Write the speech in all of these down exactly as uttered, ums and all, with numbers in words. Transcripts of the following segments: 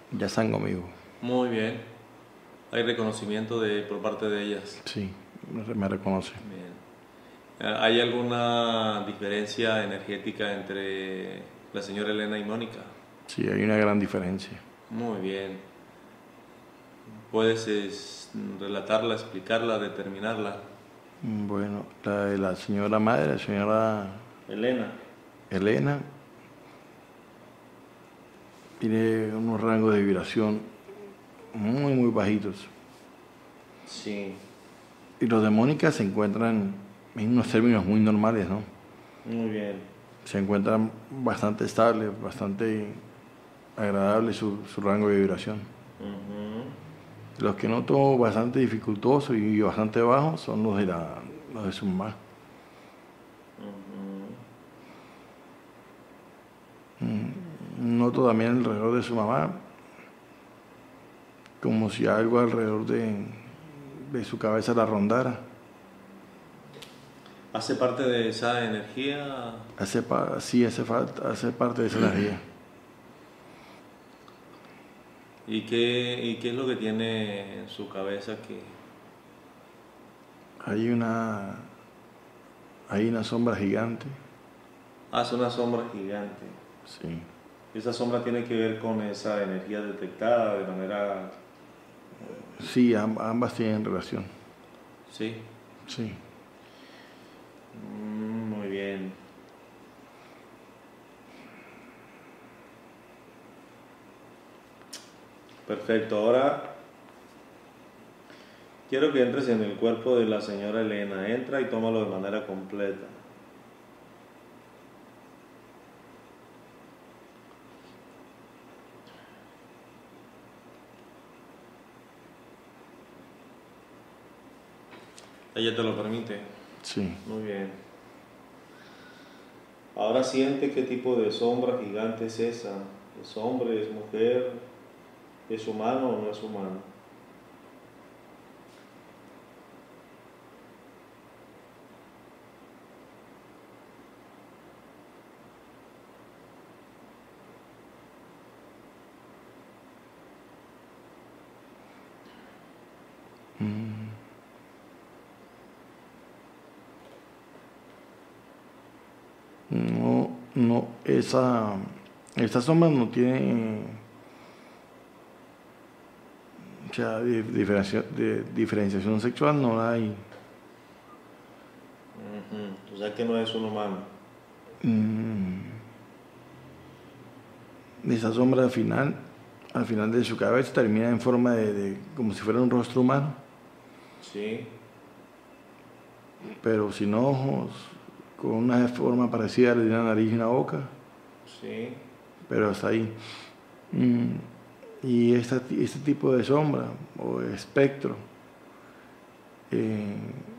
Ya están conmigo. Muy bien. Hay reconocimiento de, por parte de ellas. Sí, me reconocen. Bien. ¿Hay alguna diferencia energética entre la señora Elena y Mónica? Sí, hay una gran diferencia. Muy bien. ¿Puedes es, relatarla, explicarla, determinarla? Bueno, la de la señora madre, la señora Elena. Elena, tiene unos rangos de vibración muy, muy bajitos. Sí. Y los de Mónica se encuentran en unos términos muy normales, ¿no? Muy bien. Se encuentran bastante estables, bastante agradable su, su rango de vibración. Uh-huh. Los que noto bastante dificultosos y bastante bajos son los de, la, los de su mamá. Uh-huh. Noto también alrededor de su mamá como si algo alrededor de, de su cabeza la rondara. ¿Hace parte de esa energía? Hace, sí, hace, falta, hace parte de esa energía. ¿Y qué, ¿Y qué es lo que tiene en su cabeza que...? Hay una, hay una sombra gigante. Hace una sombra gigante. Sí. ¿Esa sombra tiene que ver con esa energía detectada de manera...? Sí, ambas tienen relación. Sí. Sí. Mm, muy bien. Perfecto. Ahora quiero que entres en el cuerpo de la señora Elena. Entra y tómalo de manera completa. ¿Ella te lo permite? Sí. Muy bien. Ahora siente qué tipo de sombra gigante es esa. ¿Es hombre? ¿Es mujer? ¿Es humano o no es humano? Mm. No, no, esa, esa sombra no tiene, o sea, de, diferencia, de diferenciación sexual no la hay. Uh-huh. O sea que no es un humano. Mm. Esa sombra al final, al final de su cabeza termina en forma de, de como si fuera un rostro humano. Sí. Pero sin ojos, con una forma parecida de una nariz y una boca. Sí. Pero hasta ahí. Mm. Y esta, este tipo de sombra o espectro eh,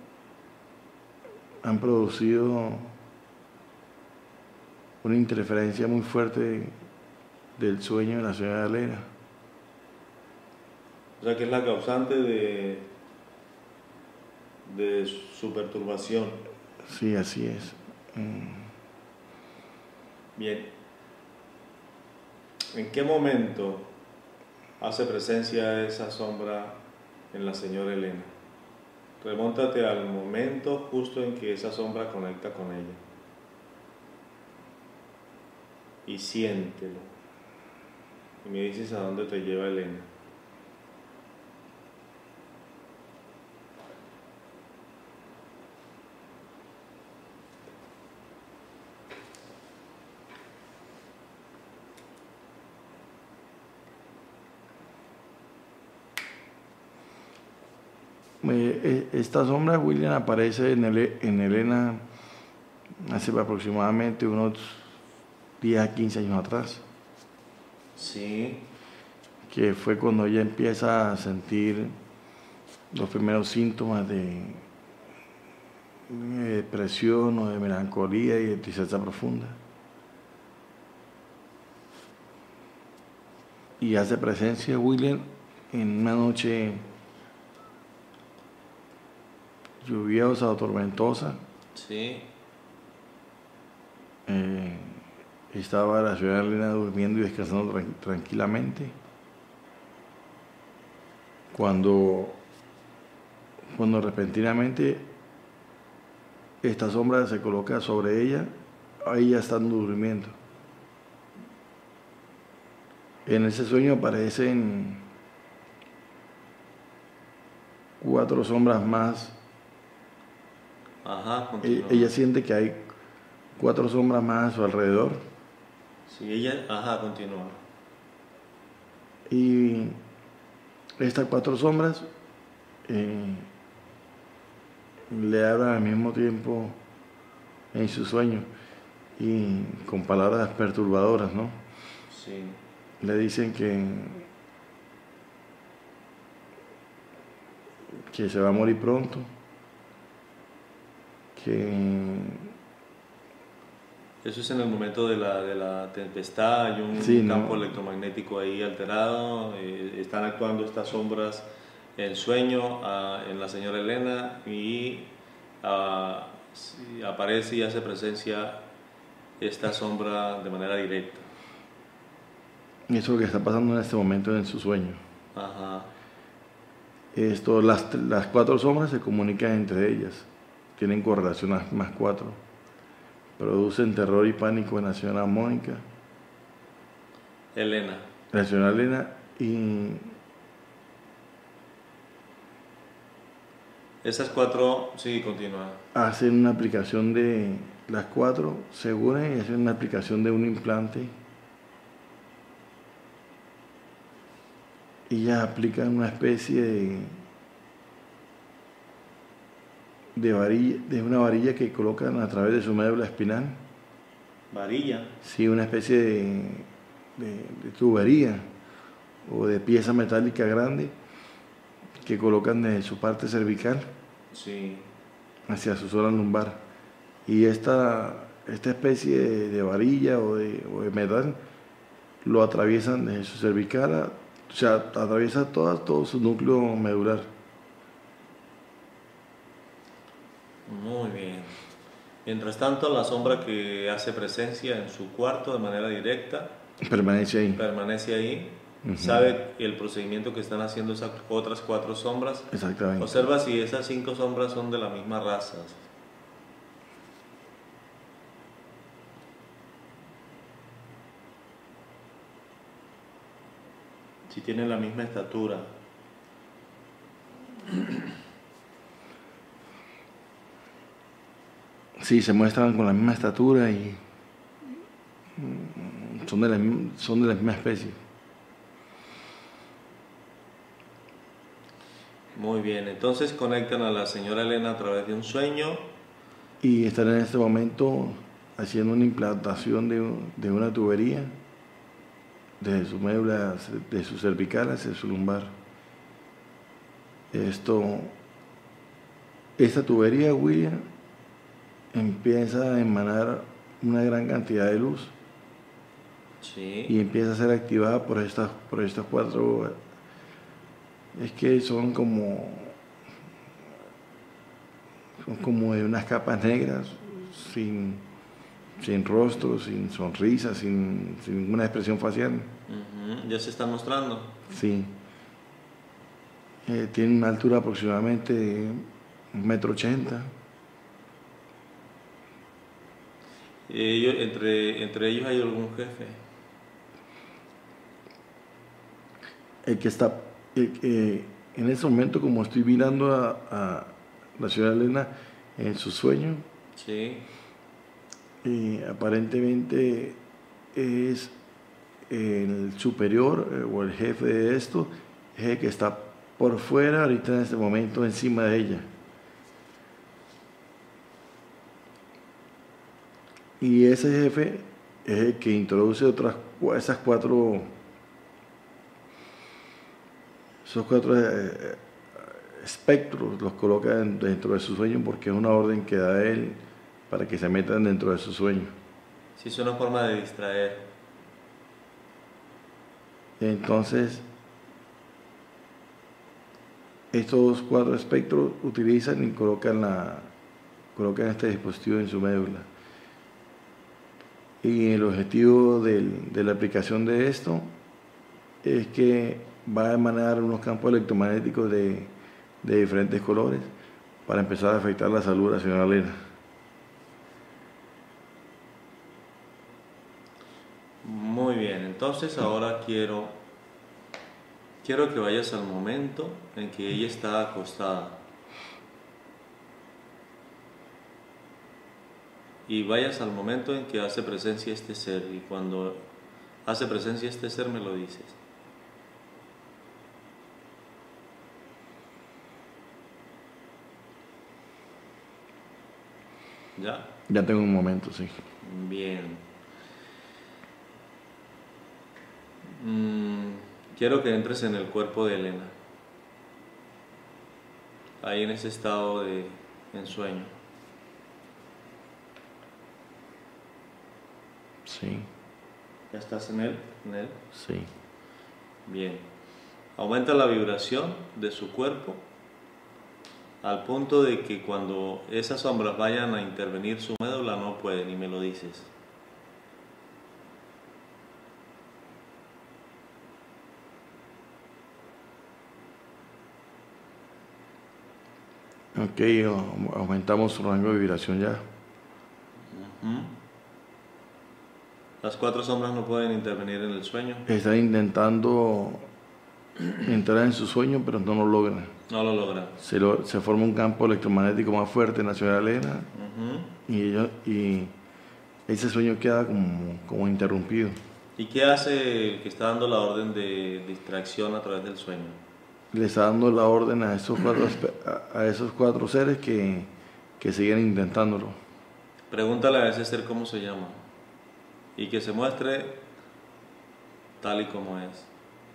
han producido una interferencia muy fuerte del sueño de la señora Elena. O sea que es la causante de, de su perturbación. Sí, así es. Mm. Bien. ¿En qué momento hace presencia esa sombra en la señora Elena? Remóntate al momento justo en que esa sombra conecta con ella. Y siéntelo. Y me dices a dónde te lleva Elena. Esta sombra, William, aparece en, el, en Elena hace aproximadamente unos diez a quince años atrás. Sí. Que fue cuando ella empieza a sentir los primeros síntomas de, de depresión o de melancolía y de tristeza profunda. Y hace presencia, William, en una noche lluviosa o tormentosa. Sí. Eh, estaba la señora Elena durmiendo y descansando tra tranquilamente. cuando, cuando repentinamente esta sombra se coloca sobre ella, ahí ya están durmiendo. En ese sueño aparecen cuatro sombras más. Ajá, E- continúa. Ella siente que hay cuatro sombras más a su alrededor Sí, ella, ajá, continúa. y estas cuatro sombras eh, le hablan al mismo tiempo en su sueño y con palabras perturbadoras, ¿no? Sí. Le dicen que, que se va a morir pronto, que Eso es en el momento de la, de la tempestad, hay un sí, campo ¿no? electromagnético ahí alterado, eh, están actuando estas sombras en sueño ah, en la señora Elena y ah, sí, aparece y hace presencia esta sombra de manera directa. Eso es lo que está pasando en este momento en su sueño. Ajá. Esto, las, las cuatro sombras se comunican entre ellas, tienen correlación a más cuatro, producen terror y pánico en la señora Mónica, Elena. la señora Elena y Esas cuatro, sí, continúa. hacen una aplicación de las cuatro, se unen y hacen una aplicación de un implante y ellas aplican una especie de, de varilla, de una varilla que colocan a través de su médula espinal, Varilla. sí, una especie de, de, de tubería o de pieza metálica grande que colocan desde su parte cervical Sí. hacia su zona lumbar. Y esta, esta especie de, de varilla o de, o de metal lo atraviesan desde su cervical, a- o sea, atraviesa toda, todo su núcleo medular. Muy bien. Mientras tanto, la sombra que hace presencia en su cuarto de manera directa Permanece ahí. permanece ahí, Ujú. sabe el procedimiento que están haciendo esas otras cuatro sombras. Exactamente. Observa si esas cinco sombras son de la misma raza. Si tienen la misma estatura. Sí, se muestran con la misma estatura y mm, son de la, mi- son de la misma especie. Muy bien, entonces conectan a la señora Elena a través de un sueño. Y están en este momento haciendo una implantación de, un- de una tubería desde su médula, de su cervical hacia su lumbar. Esto, esta tubería, William, empieza a emanar una gran cantidad de luz y Sí. empieza a ser activada por estas, por estas cuatro. Es que son como, son como de unas capas negras, sin, sin rostro, sin sonrisa, sin, sin ninguna expresión facial. Ujú, ya se está mostrando. Sí. Eh, tiene una altura aproximadamente de un metro ochenta. Ellos, entre, entre ellos hay algún jefe. El que está, el que en ese momento, como estoy mirando a, a la señora Elena en su sueño, Sí. y aparentemente es el superior eh, o el jefe de esto, es el que está por fuera ahorita en este momento encima de ella. Y ese jefe es el que introduce otras cua- esas cuatro esos cuatro eh, espectros, los coloca en- dentro de su sueño porque es una orden que da él para que se metan dentro de su sueño. Sí, es una forma de distraer. Entonces, estos cuatro espectros utilizan y colocan, la, colocan este dispositivo en su médula. Y el objetivo del- de la aplicación de esto es que va a emanar unos campos electromagnéticos de, de diferentes colores para empezar a afectar la salud de la señora Elena. Muy bien, entonces ahora quiero, quiero que vayas al momento en que ella está acostada. Y vayas al momento en que hace presencia este ser. Y cuando hace presencia este ser me lo dices. ¿Ya? Ya tengo un momento, sí. Bien. Mm, quiero que entres en el cuerpo de Elena. Ahí en ese estado de ensueño. Sí. ¿Ya estás en él? ¿En él? Sí. Bien. Aumenta la vibración de su cuerpo al punto de que cuando esas sombras vayan a intervenir su médula no pueden, y me lo dices. Ok, aumentamos su rango de vibración ya. Uh-huh. Las cuatro sombras no pueden intervenir en el sueño. Está intentando entrar en su sueño, pero no lo logran. No lo logran. Se, lo, se forma un campo electromagnético más fuerte en la señora Elena, Uh-huh. y, ellos, y ese sueño queda como, como interrumpido. ¿Y qué hace el que está dando la orden de distracción a través del sueño? Le está dando la orden a esos cuatro, a esos cuatro seres que, que siguen intentándolo. Pregúntale a ese ser cómo se llama y que se muestre tal y como es.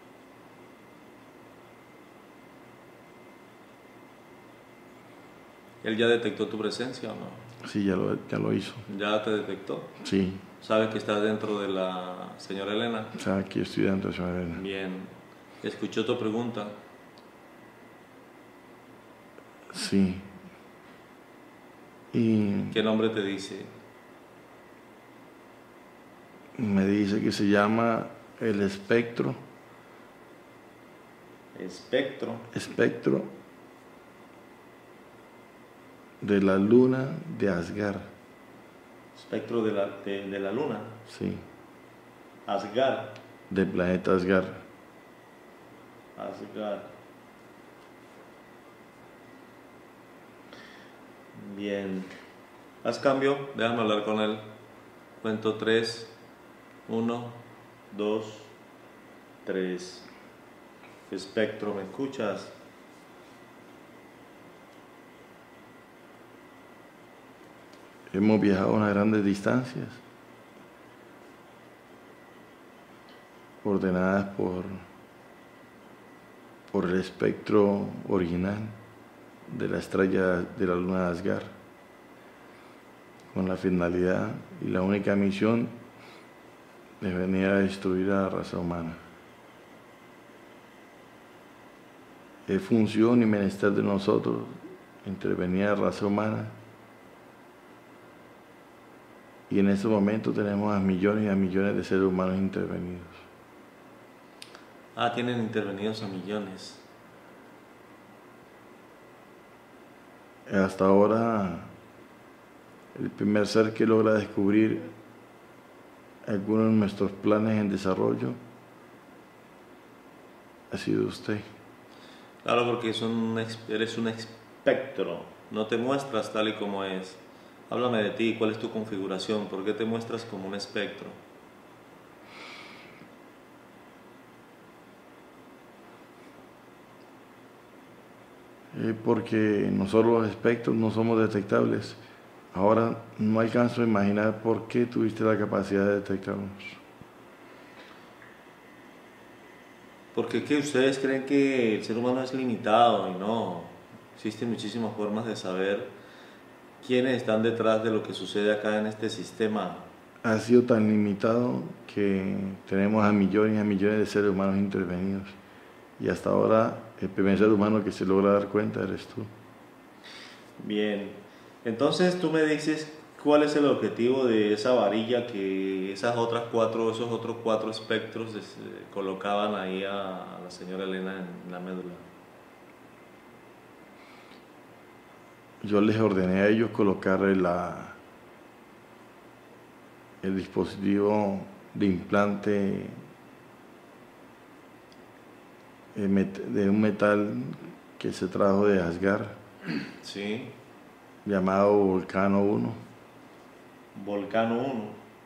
¿Él ya detectó tu presencia o no? Sí, ya lo, ya lo hizo. ¿Ya te detectó? Sí. ¿Sabes que estás dentro de la señora Elena? O sea, aquí estoy dentro de la señora Elena. Bien. ¿Escuchó tu pregunta? Sí. Y ¿Qué nombre te dice? me dice que se llama el espectro. Espectro. Espectro de la luna de Asgard. Espectro de la, de, de la luna. Sí. Asgard. Del planeta Asgard. Asgard. Bien. Haz cambio, déjame hablar con él. Cuento tres. Uno, dos, tres. Espectro, ¿me escuchas? Hemos viajado a unas grandes distancias, ordenadas por, por el espectro original de la estrella de la luna de Asgard, con la finalidad y la única misión de venir a destruir a la raza humana. Es función y menester de nosotros intervenir a la raza humana, y en este momento tenemos a millones y a millones de seres humanos intervenidos. Ah, tienen intervenidos a millones. Hasta ahora, el primer ser que logra descubrir algunos de nuestros planes en desarrollo ha sido usted. Claro, porque son un, eres un espectro, no te muestras tal y como es. Háblame de ti, ¿cuál es tu configuración? ¿Por qué te muestras como un espectro? Eh, porque nosotros los espectros no somos detectables. Ahora no alcanzo a imaginar por qué tuviste la capacidad de detectarnos. Porque que ustedes creen que el ser humano es limitado y no. Existen muchísimas formas de saber quiénes están detrás de lo que sucede acá en este sistema. Ha sido tan limitado que tenemos a millones y a millones de seres humanos intervenidos. Y hasta ahora el primer ser humano que se logra dar cuenta eres tú. Bien, entonces tú me dices ¿Cuál es el objetivo de esa varilla que esas otras cuatro, esos otros cuatro espectros des- eh, colocaban ahí a, a la señora Elena en la médula? Yo les ordené a ellos colocarle la, el dispositivo de implante eh, met- de un metal que se trajo de Asgard, Sí, llamado Volcano uno. Volcano uno.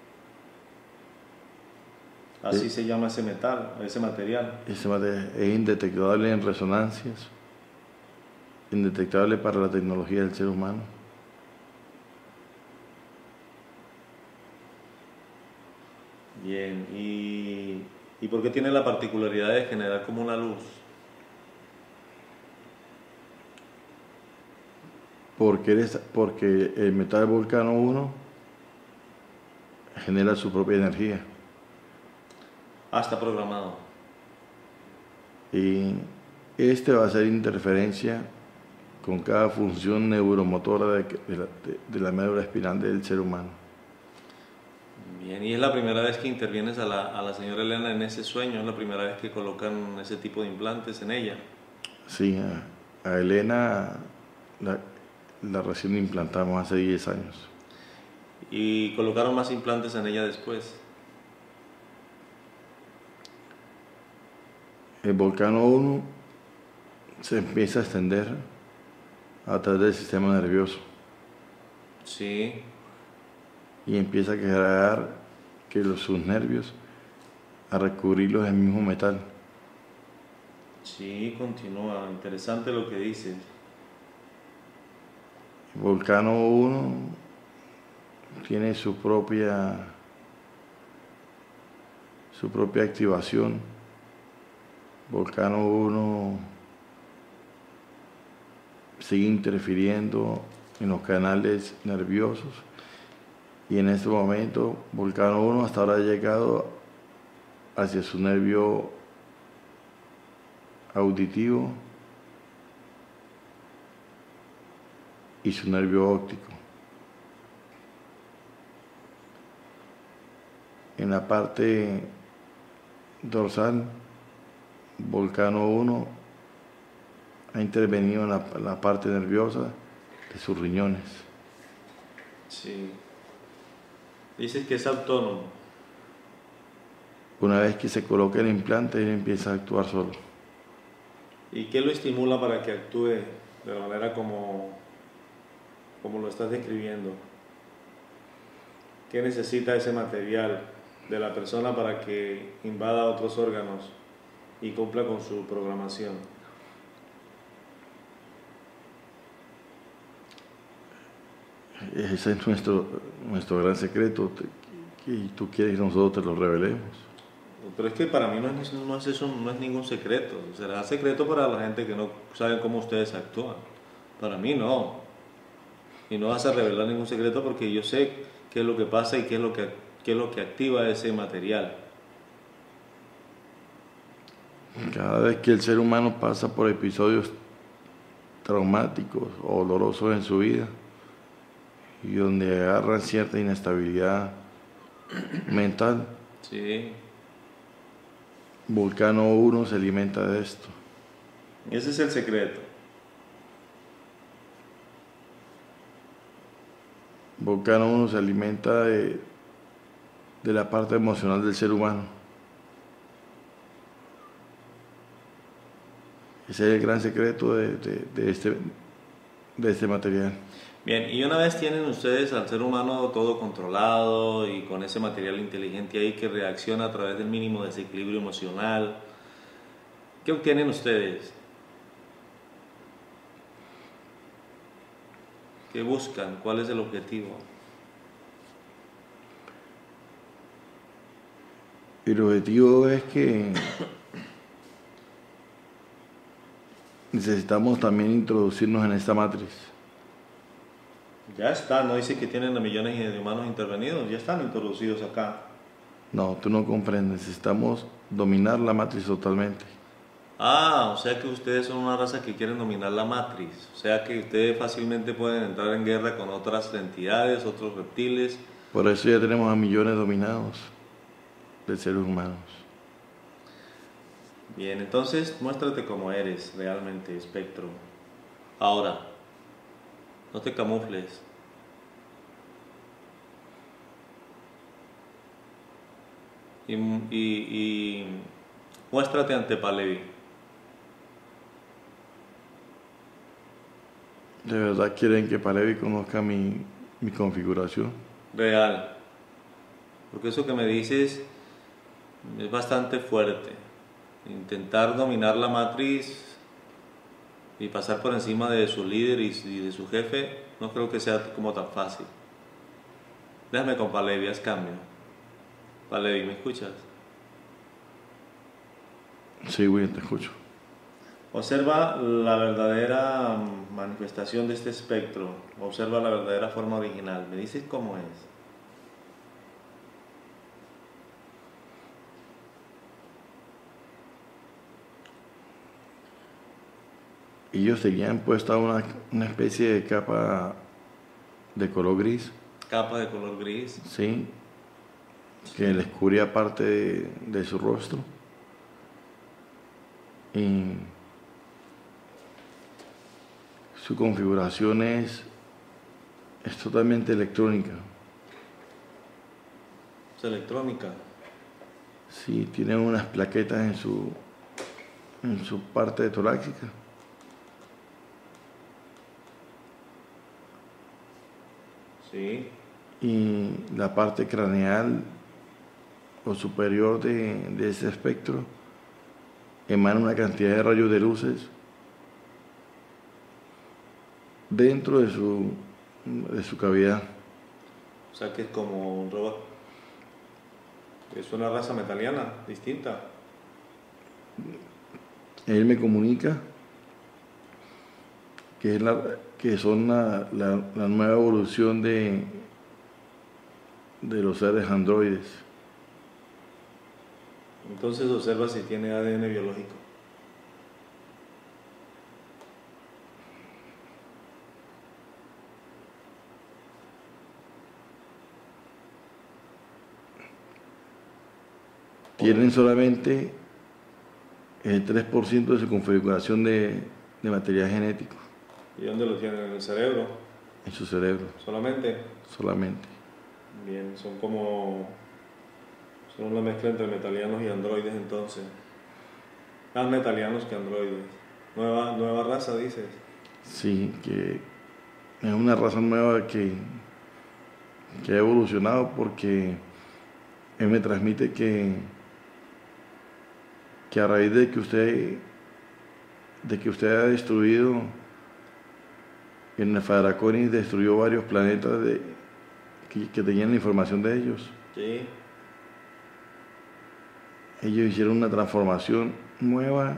Así Eh, se llama ese metal, ese material. Ese material es indetectable en resonancias, indetectable para la tecnología del ser humano. Bien, ¿y, y por qué tiene la particularidad de generar como una luz? Porque, eres- porque el metal Volcano uno genera su propia energía Ah, está programado. y este va a hacer interferencia con cada función neuromotora de, de la, de- de la médula espinal del ser humano. Bien, y es la primera vez que intervienes a la, a la señora Elena en ese sueño, es la primera vez que colocan ese tipo de implantes en ella. Sí, a, a Elena la, la recién implantamos hace diez años. Y colocaron más implantes en ella después. El Volcano uno se empieza a extender a través del sistema nervioso Sí, y empieza a crear que los, sus nervios a recubrirlos del mismo metal. sí, continúa. Interesante lo que dices. El Volcano uno tiene su propia, su propia activación. Volcano uno sigue interfiriendo en los canales nerviosos y en este momento Volcano uno hasta ahora ha llegado hacia su nervio auditivo y su nervio óptico. En la parte dorsal, Volcano uno ha intervenido en la, la parte nerviosa de sus riñones. Sí. Dices que es autónomo. Una vez que se coloca el implante, él empieza a actuar solo. ¿Y qué lo estimula para que actúe de la manera como, como lo estás describiendo? ¿Qué necesita ese material de la persona para que invada otros órganos y cumpla con su programación? Ese es nuestro, nuestro gran secreto, y tú quieres que nosotros te lo revelemos. Pero es que para mí no es, no es eso, no es ningún secreto. Será secreto para la gente que no sabe cómo ustedes actúan. Para mí no. Y no vas a revelar ningún secreto porque yo sé qué es lo que pasa y qué es lo que, qué es lo que activa ese material. Cada vez que el ser humano pasa por episodios traumáticos o dolorosos en su vida y donde agarran cierta inestabilidad mental, Sí. Volcano uno se alimenta de esto. Ese es el secreto. Volcano uno se alimenta de, de la parte emocional del ser humano. Ese es el gran secreto de, de, de este, de este material. Bien, y una vez tienen ustedes al ser humano todo controlado y con ese material inteligente ahí que reacciona a través del mínimo desequilibrio emocional, ¿qué obtienen ustedes? ¿Qué buscan? ¿Cuál es el objetivo? El objetivo es que necesitamos también introducirnos en esta matriz. Ya están, no dice que tienen a millones de humanos intervenidos, ya están introducidos acá. No, tú no comprendes, necesitamos dominar la matriz totalmente. Ah, o sea que ustedes son una raza que quieren dominar la matriz. O sea que ustedes fácilmente pueden entrar en guerra con otras entidades, otros reptiles. Por eso ya tenemos a millones dominados de seres humanos. Bien, entonces muéstrate como eres realmente, espectro. Ahora, no te camufles. Y, y, y muéstrate ante Palevi. ¿De verdad quieren que Palevi conozca mi, mi configuración? Real. Porque eso que me dices es bastante fuerte. Intentar dominar la matriz y pasar por encima de su líder y de su jefe, no creo que sea como tan fácil. Déjame con Palevi, haz cambio. Palevi, ¿me escuchas? Sí, William, te escucho. Observa la verdadera manifestación de este espectro. Observa la verdadera forma original. ¿Me dices cómo es? Ellos tenían puesta una, una especie de capa de color gris, Capa de color gris. ¿sí? Que les cubría parte de, de su rostro. Y su configuración es, es totalmente electrónica. Es electrónica. Sí, tienen unas plaquetas en su, en su parte torácica. Sí. Y la parte craneal o superior de, de ese espectro emana una cantidad de rayos de luces dentro de su, de su cavidad. O sea que es como un robot. Es una raza metaliana distinta. Él me comunica que, es la, que son la, la, la nueva evolución de, de los seres androides. Entonces observa si tiene A D N biológico. Tienen solamente el tres por ciento de su configuración de, de material genético ¿Y dónde lo tienen? ¿En el cerebro? en su cerebro, ¿Solamente? solamente. Bien, son como... Son una mezcla entre metalianos y androides entonces. Más metalianos que androides. Nueva, nueva raza, dices. Sí, que es una raza nueva que, que ha evolucionado porque él me transmite que, que a raíz de que usted de que usted ha destruido en Nefadraconis destruyó varios planetas de, que, que tenían la información de ellos. Sí. Ellos hicieron una transformación nueva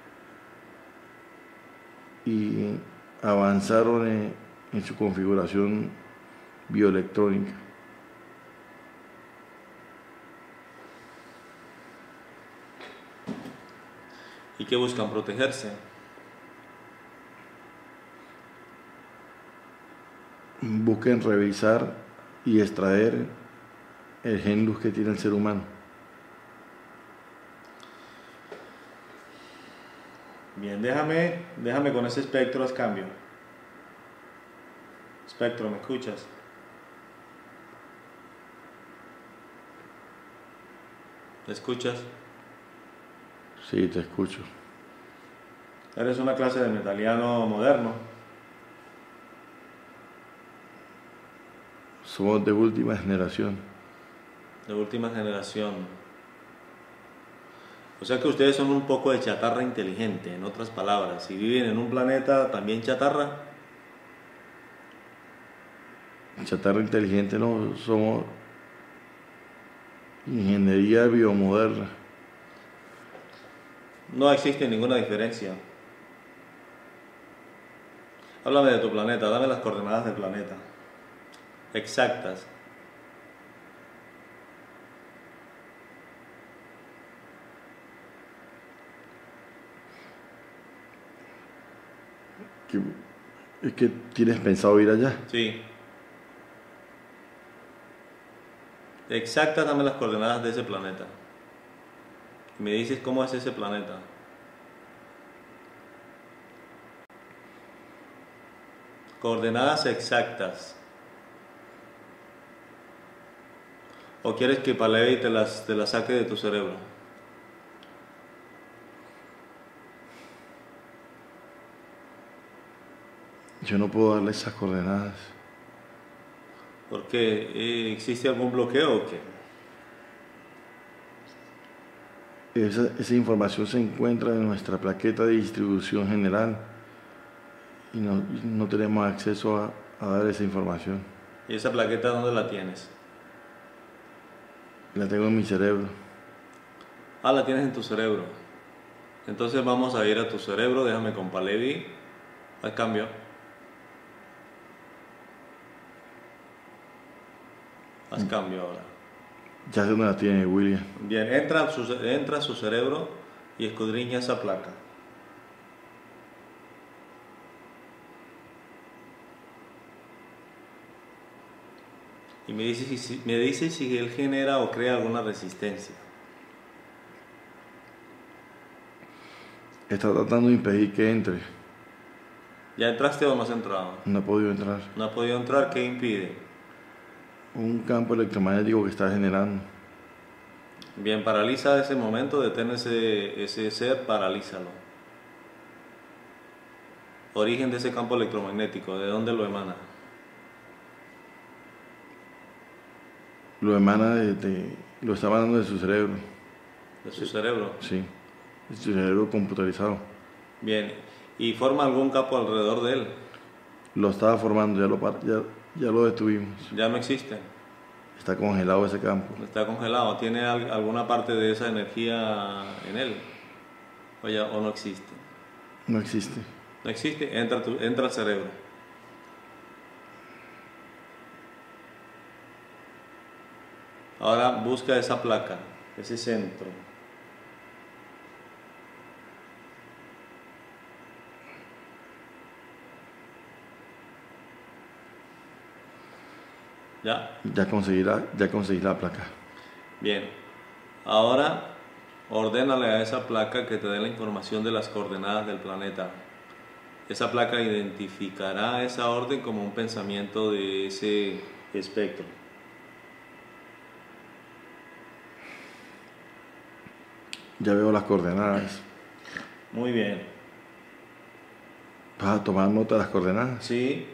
y avanzaron en, en su configuración bioelectrónica. ¿Y qué buscan? Protegerse. Busquen revisar y extraer el gen luz que tiene el ser humano. Bien, déjame, déjame con ese espectro, haz cambio. Espectro, ¿me escuchas? ¿Me escuchas? Sí, te escucho. Eres una clase de metaliano moderno. Somos de última generación. De última generación. O sea que ustedes son un poco de chatarra inteligente, en otras palabras. Si viven en un planeta también chatarra. Chatarra inteligente no somos ingeniería biomoderna. No existe ninguna diferencia. Háblame de tu planeta, dame las coordenadas del planeta. Exactas. que, es que tienes pensado ir allá. Sí. Exactas, dame las coordenadas de ese planeta. Me dices cómo es ese planeta. Coordenadas exactas. ¿O quieres que Palevi te las, te las saque de tu cerebro? Yo no puedo darle esas coordenadas. ¿Por qué? Eh, ¿Existe algún bloqueo o qué? Esa, esa información se encuentra en nuestra plaqueta de distribución general y no, y no tenemos acceso a, a dar esa información. ¿Y esa plaqueta dónde la tienes? La tengo en mi cerebro. Ah, la tienes en tu cerebro. Entonces vamos a ir a tu cerebro, déjame con Palevi. Haz cambio. Haz cambio ahora. Ya sé dónde la tiene William. Bien, entra a su, entra a su cerebro y escudriña esa placa. Y me dice, si, me dice si él genera o crea alguna resistencia. Está tratando de impedir que entre. ¿Ya entraste o no has entrado? No ha podido entrar. No ha podido entrar, ¿qué impide? Un campo electromagnético que está generando. Bien, paraliza ese momento, detén ese, ese ser, paralízalo. Origen de ese campo electromagnético, ¿de dónde lo emana? Lo emana de, de- lo está emanando de su cerebro. De su cerebro. Sí. De su cerebro computarizado. Bien, ¿y forma algún campo alrededor de él? Lo estaba formando, ya lo, par- ya, ya lo detuvimos. Ya no existe, Está congelado ese campo. está congelado. ¿Tiene al- alguna parte de esa energía en él? ¿O, ya, o no existe? No existe. No existe, entra, tu- entra al cerebro. Ahora busca esa placa, ese centro. ¿Ya? Ya conseguí la, ya conseguí la placa. Bien. Ahora ordénale a esa placa que te dé la información de las coordenadas del planeta. Esa placa identificará esa orden como un pensamiento de ese espectro. Ya veo las coordenadas. Muy bien. ¿Vas a tomar nota de las coordenadas? Sí.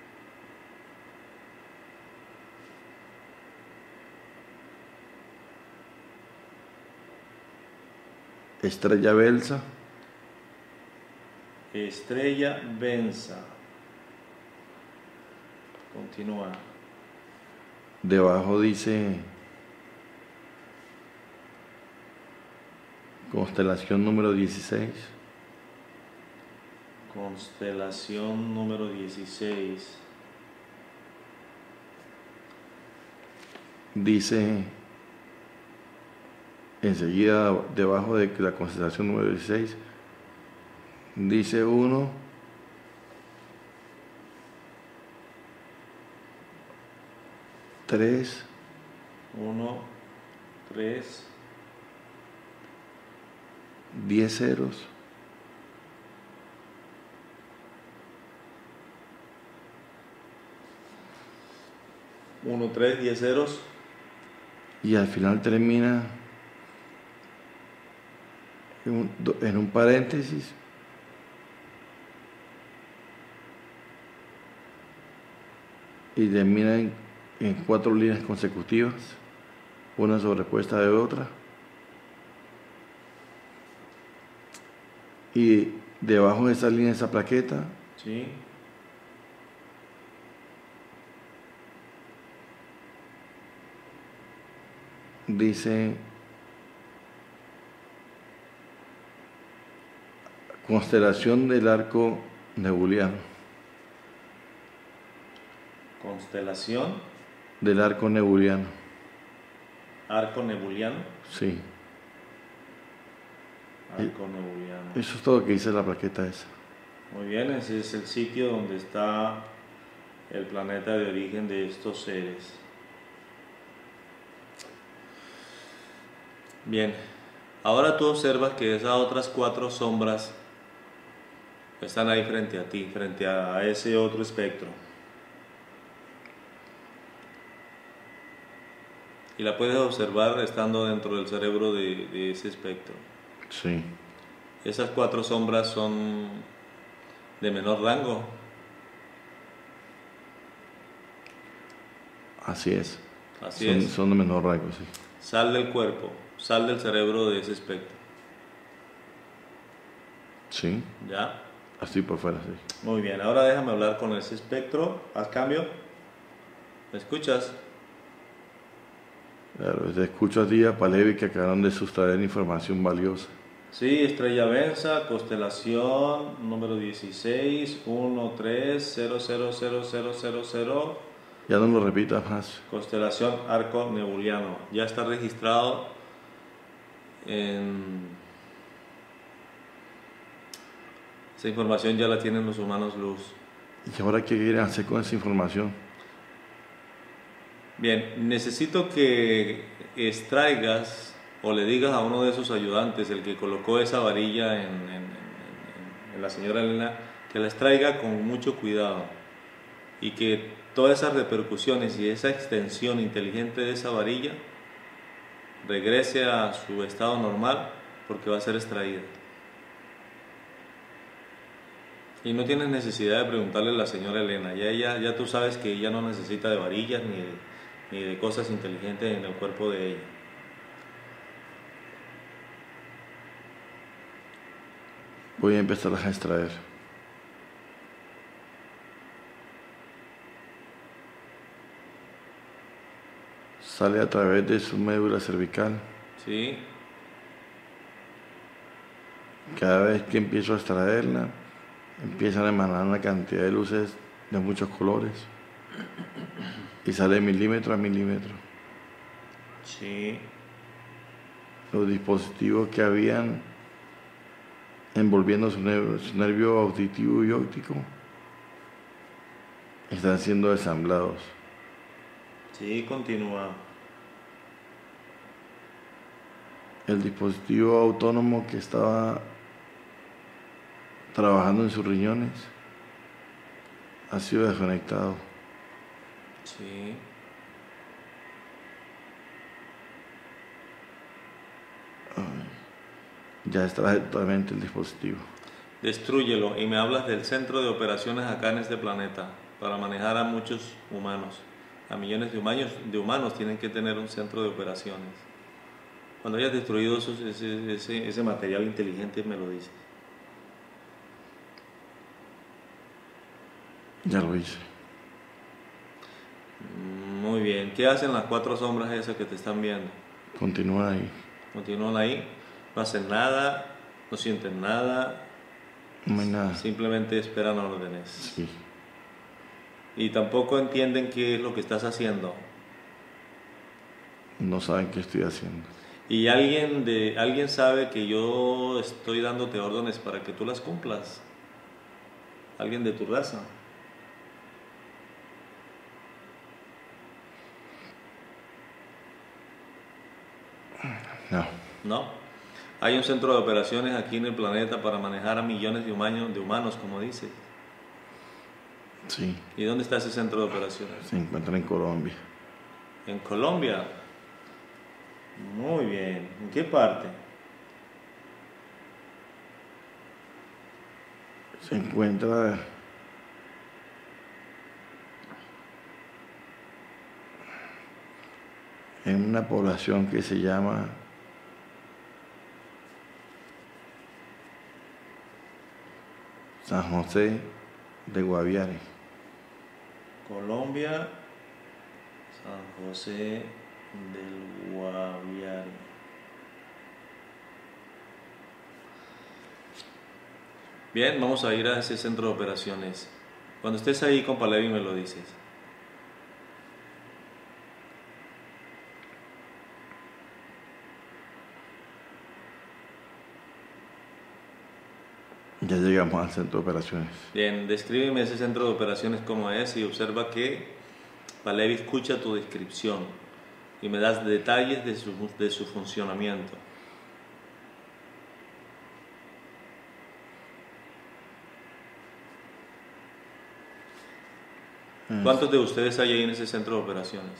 Estrella Belsa, Estrella Benza. Continúa. debajo dice constelación número dieciséis. Constelación número dieciséis. Dice enseguida debajo de la constelación número dieciséis, dice uno, tres, uno, tres, diez ceros, uno, tres, diez ceros. y al final termina en un, do- en un paréntesis y termina en, en cuatro líneas consecutivas, una sobrepuesta de otra, y debajo de esa línea, esa plaqueta, Sí. dice constelación del arco nebuliano, Constelación, del arco nebuliano, arco nebuliano. sí. Arco nebuliano. Eso es todo lo que dice la plaqueta esa. Muy bien, ese es el sitio donde está el planeta de origen de estos seres. Bien, ahora tú observas que esas otras cuatro sombras están ahí frente a ti, frente a ese otro espectro. Y la puedes observar estando dentro del cerebro de, de ese espectro. Sí. Esas cuatro sombras son de menor rango. Así es. Así son, es. Son de menor rango, sí. Sal del cuerpo, sal del cerebro de ese espectro. Sí. ¿Ya? Así por fuera, sí. Muy bien, ahora déjame hablar con ese espectro. Haz cambio. ¿Me escuchas? Claro, te escucho a ti y a Palevi que acabaron de sustraer información valiosa. Sí, estrella Benza, constelación número dieciséis, uno tres cero cero cero cero cero cero. Ya no lo repitas más. Constelación Arco Nebuliano. Ya está registrado en... Esa información ya la tienen los humanos luz. ¿Y ahora qué quieren hacer con esa información? Bien, necesito que extraigas o le digas a uno de sus ayudantes, el que colocó esa varilla en, en, en, en la señora Elena, que la extraiga con mucho cuidado y que todas esas repercusiones y esa extensión inteligente de esa varilla regrese a su estado normal porque va a ser extraída. Y no tienes necesidad de preguntarle a la señora Elena, ya, ella, ya tú sabes que ella no necesita de varillas ni de, ni de cosas inteligentes en el cuerpo de ella. Voy a empezar a extraer. Sale a través de su médula cervical. ¿Sí? Cada vez que empiezo a extraerla, empiezan a emanar una cantidad de luces de muchos colores. Y sale milímetro a milímetro. Sí. Los dispositivos que habían envolviendo su nervio, su nervio auditivo y óptico están siendo desamblados. Sí, continúa. El dispositivo autónomo que estaba trabajando en sus riñones ha sido desconectado. Sí. Ya está totalmente el dispositivo. Destrúyelo y me hablas del centro de operaciones acá en este planeta para manejar a muchos humanos. A millones de humanos, de humanos tienen que tener un centro de operaciones. Cuando hayas destruido esos, ese, ese, ese material inteligente me lo dices. Ya lo hice. Muy bien. ¿Qué hacen las cuatro sombras esas que te están viendo? Continúa ahí. Continúan ahí, no hacen nada, no sienten nada. No hay nada. Simplemente esperan órdenes. Sí. Y tampoco entienden qué es lo que estás haciendo. No saben qué estoy haciendo. Y alguien, de, alguien sabe que yo estoy dándote órdenes para que tú las cumplas. Alguien de tu raza. No. ¿No? Hay un centro de operaciones aquí en el planeta para manejar a millones de humanos, de humanos, como dices. Sí. ¿Y dónde está ese centro de operaciones? Se encuentra en Colombia. En Colombia. Muy bien. ¿En qué parte? Se encuentra en una población que se llama San José de Guaviare. Colombia, San José del Guaviare. Bien, vamos a ir a ese centro de operaciones. Cuando estés ahí con Palevi me lo dices. Ya llegamos al centro de operaciones. Bien, descríbeme ese centro de operaciones cómo es y observa que Palevi escucha tu descripción y me das detalles de su, de su funcionamiento. ¿Cuántos de ustedes hay ahí en ese centro de operaciones?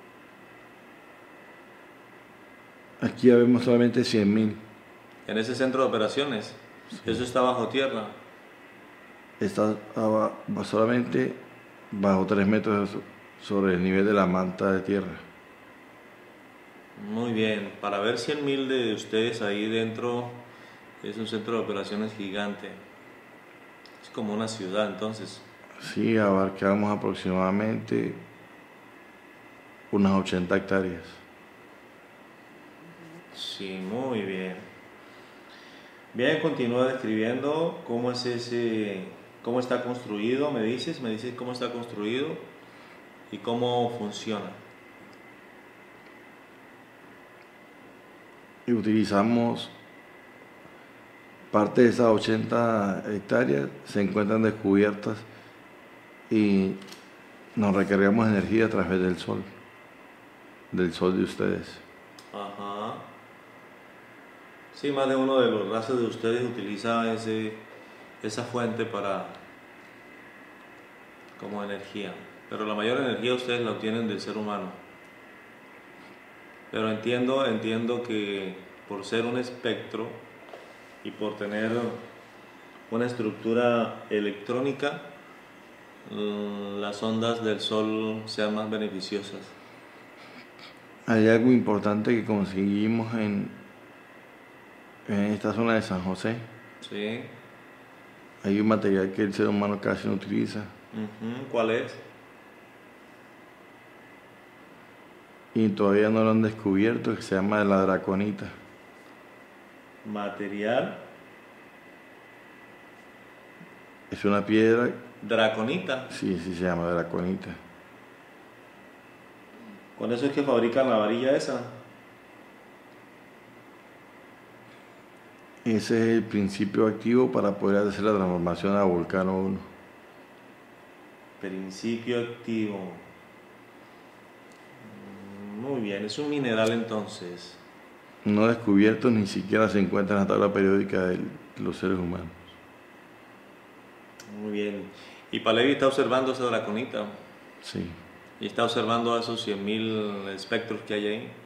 Aquí ya vemos solamente cien mil. En ese centro de operaciones, sí. Eso está bajo tierra. Está abajo, solamente bajo tres metros sobre el nivel de la manta de tierra. Muy bien, para ver cien mil de ustedes ahí dentro, es un centro de operaciones gigante. Es como una ciudad entonces. Sí, abarcamos aproximadamente unas ochenta hectáreas. Sí, muy bien. Bien, continúa describiendo cómo es ese, cómo está construido, me dices, me dices cómo está construido y cómo funciona. Y utilizamos parte de esas ochenta hectáreas, se encuentran descubiertas y nos recargamos energía a través del sol, del sol de ustedes. Ajá. Sí, más de uno de los razas de ustedes utiliza ese, esa fuente para como energía, pero la mayor energía ustedes la obtienen del ser humano. Pero entiendo, entiendo que por ser un espectro y por tener una estructura electrónica, las ondas del sol sean más beneficiosas. Hay algo importante que conseguimos en, en esta zona de San José. Sí. Hay un material que el ser humano casi no utiliza. Uh-huh. ¿Cuál es? Y todavía no lo han descubierto, que se llama la draconita. Material. Es una piedra. ¿Draconita? Sí, sí se llama draconita. ¿Con eso es que fabrican la varilla esa? Ese es el principio activo para poder hacer la transformación a Volcano uno. Principio activo. Muy bien, es un mineral entonces. No descubierto, ni siquiera se encuentra en la tabla periódica de los seres humanos. Muy bien. ¿Y Palevi está observando esa draconita? Sí. ¿Y está observando a esos cien mil espectros que hay ahí?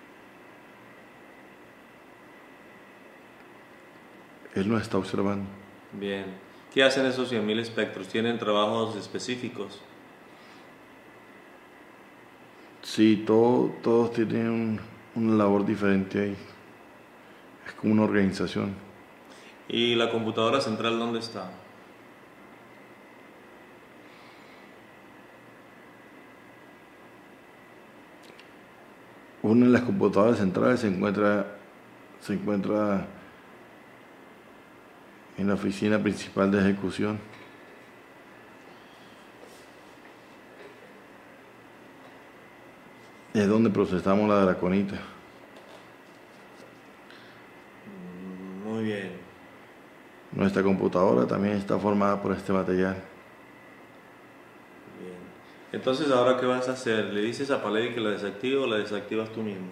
Él lo está observando. Bien. ¿Qué hacen esos cien mil espectros? ¿Tienen trabajos específicos? Sí, todo, todos tienen un, una labor diferente ahí. Es como una organización. ¿Y la computadora central dónde está? Una de las computadoras centrales se encuentra, se encuentra en la oficina principal de ejecución. Es donde procesamos la draconita. Muy bien. Nuestra computadora también está formada por este material. Bien. Entonces, ¿ahora qué vas a hacer? ¿Le dices a Palevi que la desactive o la desactivas tú mismo?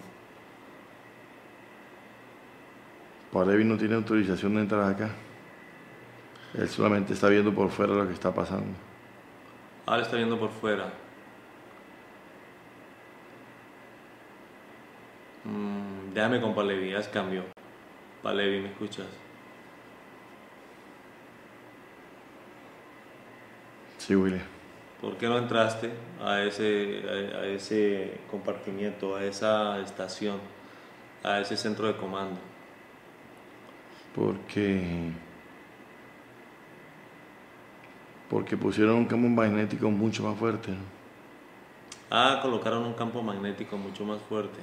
Palevi no tiene autorización de entrar acá. Él solamente está viendo por fuera lo que está pasando. Ahora está viendo por fuera. Mm, déjame con Palevi, haz cambio. Palevi, ¿me escuchas? Sí, William. ¿Por qué no entraste a ese, a, a ese compartimiento, a esa estación, a ese centro de comando? Porque... Porque pusieron un campo magnético mucho más fuerte, ¿no? Ah, colocaron un campo magnético mucho más fuerte.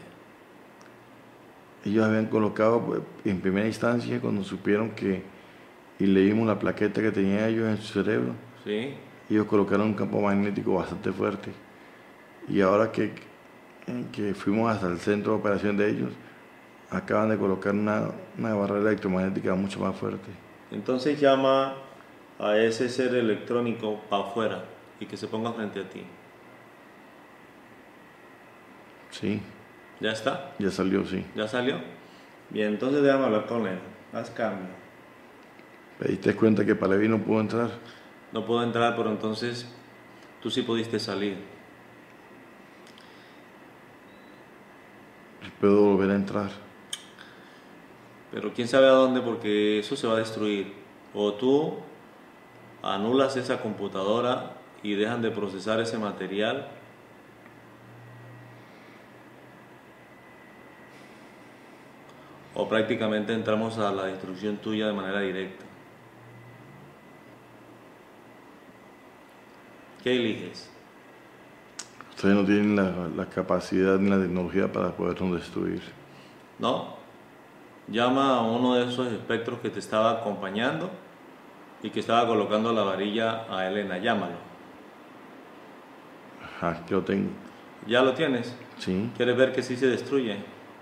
Ellos habían colocado, pues, en primera instancia, cuando supieron que, y leímos la plaqueta que tenían ellos en su cerebro, ¿Sí? ellos colocaron un campo magnético bastante fuerte. Y ahora que, que fuimos hasta el centro de operación de ellos, acaban de colocar una, una barrera electromagnética mucho más fuerte. Entonces llama a ese ser electrónico para afuera y que se ponga frente a ti. Sí. ¿Ya está? Ya salió, sí. ¿Ya salió? Bien, entonces déjame hablar con él. Haz cambio. ¿Te diste cuenta que Palevi no pudo entrar? No puedo entrar, pero entonces tú sí pudiste salir. Puedo volver a entrar. Pero quién sabe a dónde, porque eso se va a destruir. O tú anulas esa computadora y dejan de procesar ese material, o prácticamente entramos a la destrucción tuya de manera directa. ¿Qué eliges? Ustedes no tienen la, la capacidad ni la tecnología para podernos destruir. ¿No? Llama a uno de esos espectros que te estaba acompañando y que estaba colocando la varilla a Elena. Llámalo. Ajá, que lo tengo. ¿Ya lo tienes? Sí. ¿Quieres ver que sí se destruye?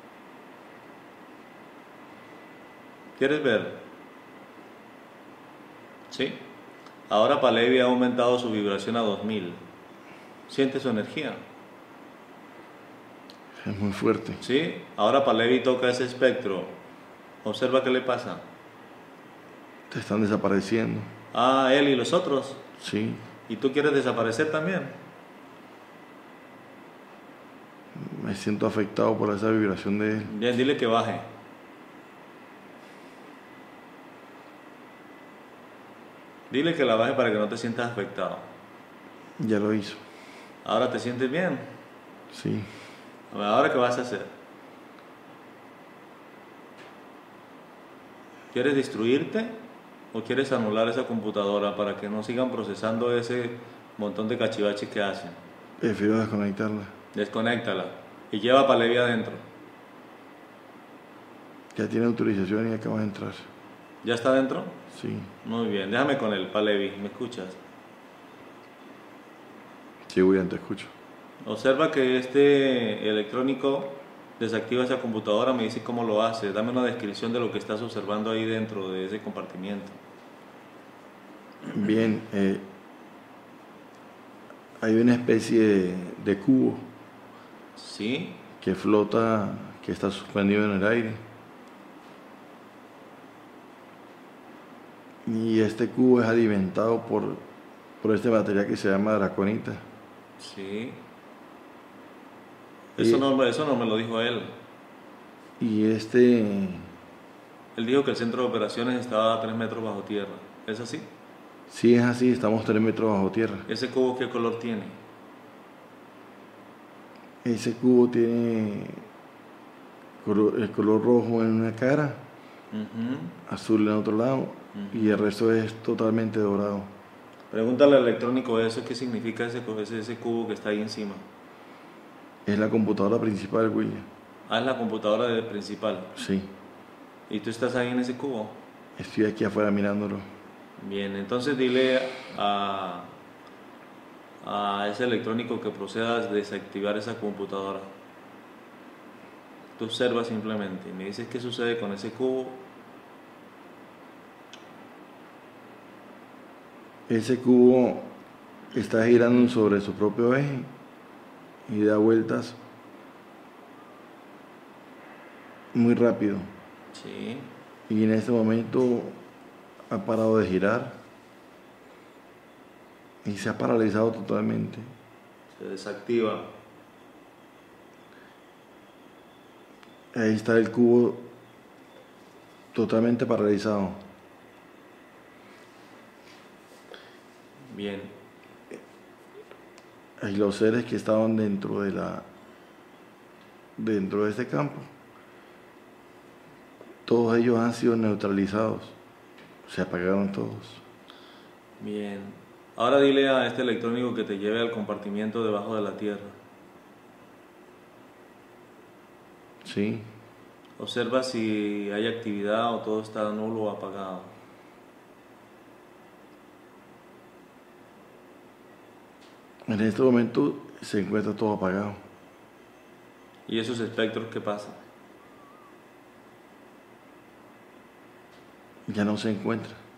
¿Quieres ver? Sí. Ahora Palevi ha aumentado su vibración a dos mil. ¿Siente su energía? Es muy fuerte. Sí. Ahora Palevi toca ese espectro. Observa qué le pasa. Te están desapareciendo. Ah, él y los otros. Sí. ¿Y tú quieres desaparecer también? Me siento afectado por esa vibración de él. Bien, dile que baje. Dile que la baje para que no te sientas afectado. Ya lo hizo. ¿Ahora te sientes bien? Sí. ¿Ahora qué vas a hacer? ¿Quieres destruirte o quieres anular esa computadora para que no sigan procesando ese montón de cachivaches que hacen? Prefiero desconectarla. Desconéctala y lleva a Palevi adentro. Ya tiene autorización y acaba de entrar. ¿Ya está adentro? Sí. Muy bien, déjame con él, Palevi, ¿me escuchas? Sí, William, te escucho. Observa que este electrónico desactiva esa computadora, me dice cómo lo hace. Dame una descripción de lo que estás observando ahí dentro de ese compartimiento. Bien, eh, hay una especie de, de cubo ¿Sí? que flota, que está suspendido en el aire. Y este cubo es alimentado por, por este material que se llama draconita. Sí. Eso, Y- no, eso no me lo dijo él. Y este, Él dijo que el centro de operaciones estaba a tres metros bajo tierra. ¿Es así? si es así, estamos tres metros bajo tierra. ¿Ese cubo qué color tiene? Ese cubo tiene color- el color rojo en una cara, Ujú. azul en otro lado, y el resto es totalmente dorado. Pregúntale al electrónico eso, ¿qué significa ese, ese, ese cubo que está ahí encima? Es la computadora principal, William. Ah, es la computadora de- principal. Sí, ¿Y tú estás ahí en ese cubo? estoy aquí afuera mirándolo. Bien, entonces dile a, a ese electrónico que proceda a desactivar esa computadora. Tú observas simplemente y me dices qué sucede con ese cubo. Ese cubo está girando sobre su propio eje y da vueltas muy rápido. Sí, Y en este momento ha parado de girar y se ha paralizado totalmente. se desactiva. Ahí está el cubo totalmente paralizado. Bien, Y los seres que estaban dentro de la dentro de este campo, todos ellos han sido neutralizados, se apagaron todos. bien. Ahora dile a este electrónico que te lleve al compartimiento debajo de la tierra. Sí, Observa si hay actividad o todo está nulo o apagado. en este momento se encuentra todo apagado. ¿Y esos espectros qué pasa? Ya no se encuentra.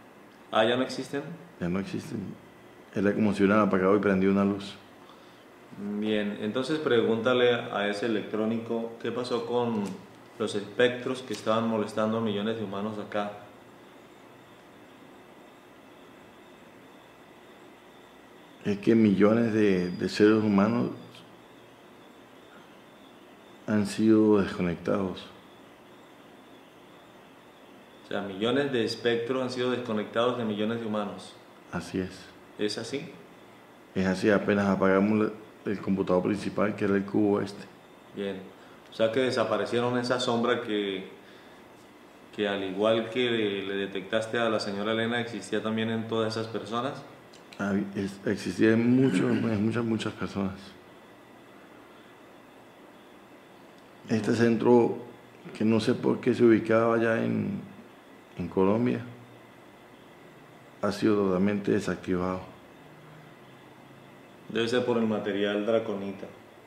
Ah, ¿ya no existen? Ya no existen. Era como si hubieran apagado y prendido una luz. Bien, entonces pregúntale a ese electrónico qué pasó con los espectros que estaban molestando a millones de humanos acá. Es que millones de, de seres humanos han sido desconectados. O sea, millones de espectros han sido desconectados de millones de humanos. Así es. ¿Es así? Es así, apenas apagamos el computador principal, que era el cubo este. Bien. O sea que desaparecieron esa sombra que, que al igual que le detectaste a la señora Elena, existía también en todas esas personas. Hab- es- Existía en, mucho, en muchas, muchas personas. Este centro, que no sé por qué se ubicaba allá en, en Colombia, ha sido totalmente desactivado. Debe ser por el material draconita.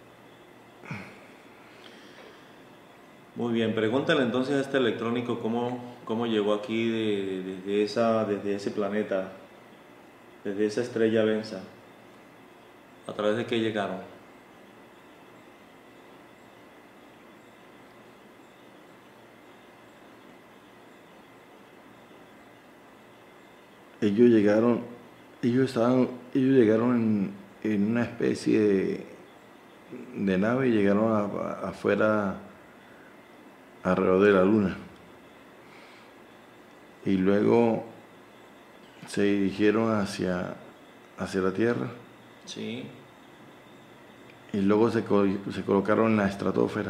Muy bien, pregúntale entonces a este electrónico cómo, cómo llegó aquí de- de- desde, esa, desde ese planeta, desde esa estrella Venza. ¿A través de qué llegaron? Ellos llegaron, ellos estaban, ellos llegaron en, en una especie de, de nave y llegaron a- a- afuera alrededor de la luna. Y luego se dirigieron hacia, hacia la Tierra Sí, y luego se, co- se colocaron en la estratosfera.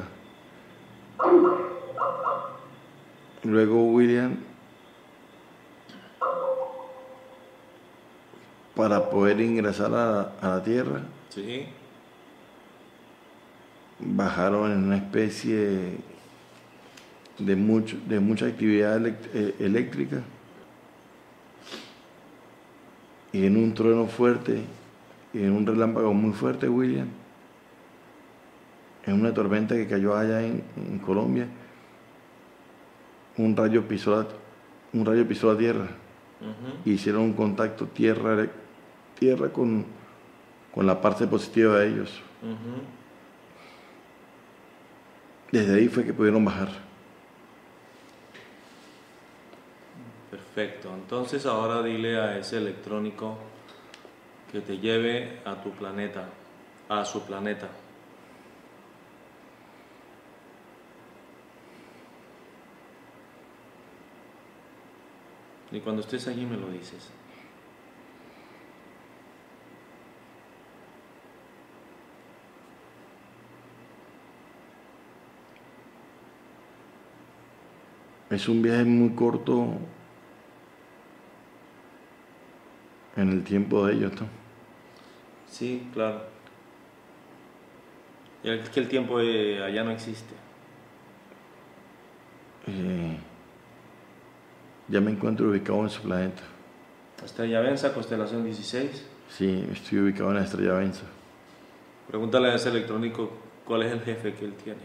Luego William, para poder ingresar a, a la Tierra, sí, bajaron en una especie de, mucho, de mucha actividad elect- eh, eléctrica y en un trueno fuerte y en un relámpago muy fuerte, William, en una tormenta que cayó allá en, en Colombia, un rayo pisó la, un rayo pisó la Tierra. ujú, Hicieron un contacto tierra, tierra con, con la parte positiva de ellos. ujú. Desde ahí fue que pudieron bajar. Perfecto. Entonces ahora dile a ese electrónico que te lleve a tu planeta, a su planeta. Y cuando estés allí me lo dices. Es un viaje muy corto en el tiempo de ellos, ¿no? Sí, claro. Y es que el tiempo eh, allá no existe. Eh, ya me encuentro ubicado en su planeta. Estrella Venza, constelación dieciséis. Sí, estoy ubicado en la estrella Venza. Pregúntale a ese electrónico cuál es el jefe que él tiene.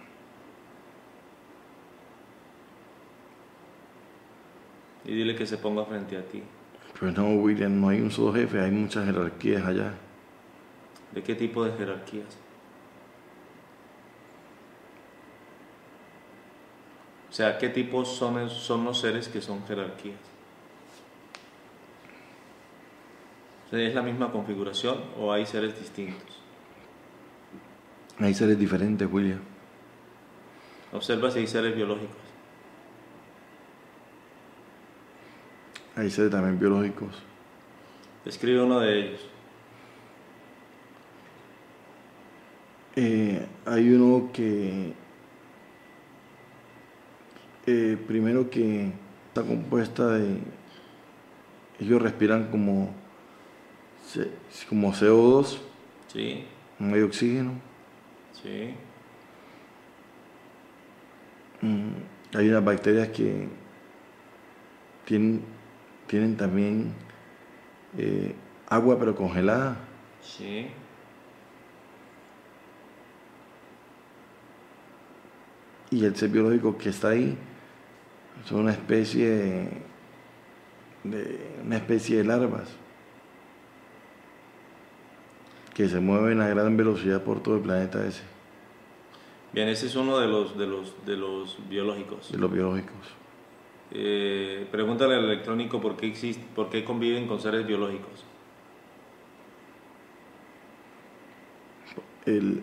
Y dile que se ponga frente a ti. Pues no, William, no hay un solo jefe, hay muchas jerarquías allá. ¿De qué tipo de jerarquías? O sea, ¿qué tipos son, son los seres que son jerarquías? O sea, ¿es la misma configuración o hay seres distintos? Hay seres diferentes, William. Observa si hay seres biológicos. Hay seres también biológicos. Describe uno de ellos. Eh, hay uno que, eh, primero que está compuesta de, ellos respiran como, C- como C O dos, Sí, no hay oxígeno. sí, Mm, hay unas bacterias que tienen, tienen también eh, agua pero congelada. sí. Y el ser biológico que está ahí son una especie de, de una especie de larvas que se mueven a gran velocidad por todo el planeta ese, Bien, ese es uno de los, de los, de los biológicos. de los biológicos. Eh, pregúntale al electrónico por qué existe, por qué conviven con seres biológicos. Él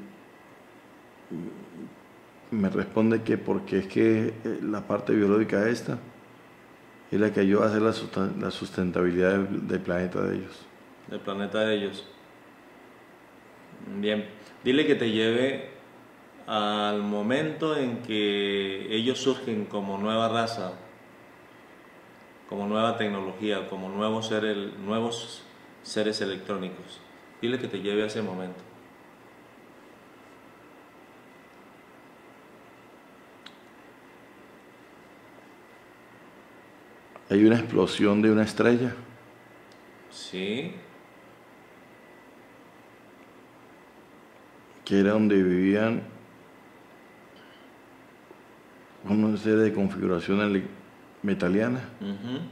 me responde que porque es que la parte biológica esta es la que ayuda a hacer la, susten- la sustentabilidad del, del planeta de ellos. Del planeta de ellos. Bien, dile que te lleve al momento en que ellos surgen como nueva raza, como nueva tecnología, como nuevos seres, nuevos seres electrónicos. Dile que te lleve a ese momento. Hay una explosión de una estrella Sí, que era donde vivían una serie de configuraciones metalianas, ujú.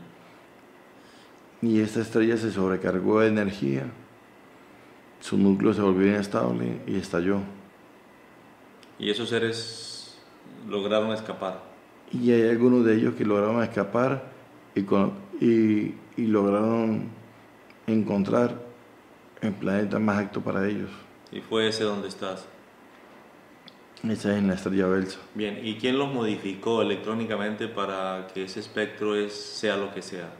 y esta estrella se sobrecargó de energía, su núcleo se volvió inestable y estalló. Y esos seres lograron escapar. Y hay algunos de ellos que lograron escapar y, con- y- y lograron encontrar el planeta más apto para ellos. Y fue ese donde estás. Esa es en la estrella Belsa. Bien, ¿y quién los modificó electrónicamente para que ese espectro es, sea lo que sea?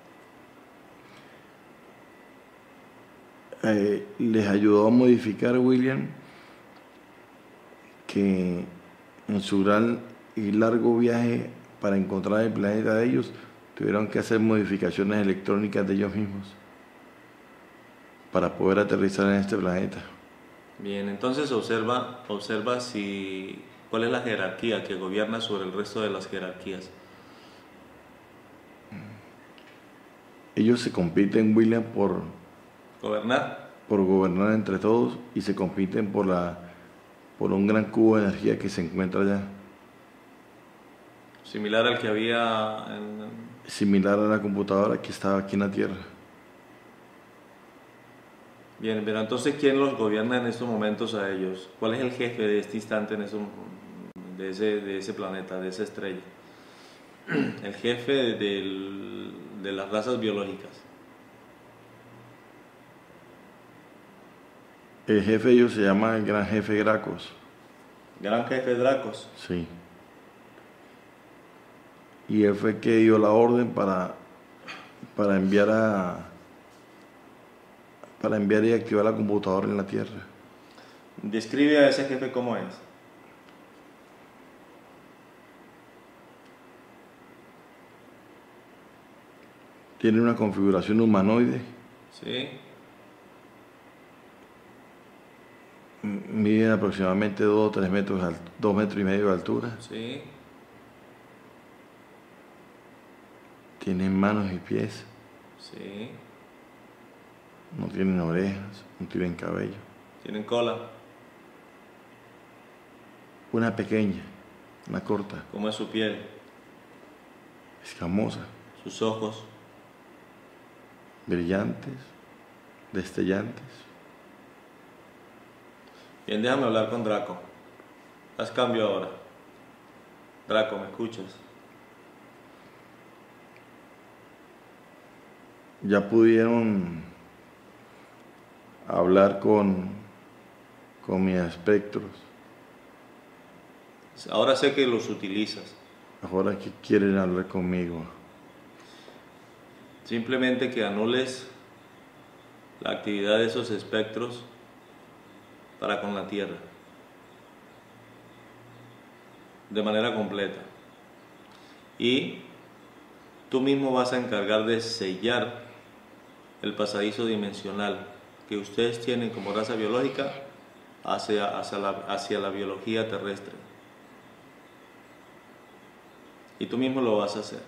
Eh, les ayudó a modificar William, que en su gran y largo viaje para encontrar el planeta de ellos tuvieron que hacer modificaciones electrónicas de ellos mismos para poder aterrizar en este planeta. Bien, entonces observa, observa si, cuál es la jerarquía que gobierna sobre el resto de las jerarquías. Ellos se compiten, William, por, Gobernar. por gobernar entre todos, y se compiten por, la, por un gran cubo de energía que se encuentra allá, Similar al que había en... similar a la computadora que estaba aquí en la Tierra. Bien, pero entonces, ¿quién los gobierna en estos momentos a ellos? ¿Cuál es el jefe de este instante en eso, de, ese, de ese planeta, de esa estrella? El jefe del- de las razas biológicas. El jefe de ellos se llama el Gran Jefe Gracos. Gran jefe Dracos. Sí. Y él fue el que dio la orden para, para enviar a para enviar y activar la computadora en la Tierra. Describe a ese jefe cómo es. Tiene una configuración humanoide, ¿Sí? m- mide aproximadamente dos o tres metros, de alt- dos metros y medio de altura, ¿Sí? tiene manos y pies, ¿Sí? no tienen orejas, no tienen cabello. ¿Tienen cola? Una pequeña, una corta, ¿Cómo es su piel? escamosa, ¿Sus ojos? brillantes, destellantes. Bien, déjame hablar con Draco. Haz cambio ahora. Draco, ¿me escuchas? Ya pudieron hablar con, con mis espectros. Ahora sé que los utilizas. Ahora que quieren hablar conmigo. Simplemente que anules la actividad de esos espectros para con la Tierra. De manera completa. Y tú mismo vas a encargar de sellar el pasadizo dimensional que ustedes tienen como raza biológica hacia, hacia, la, hacia la biología terrestre. Y tú mismo lo vas a hacer.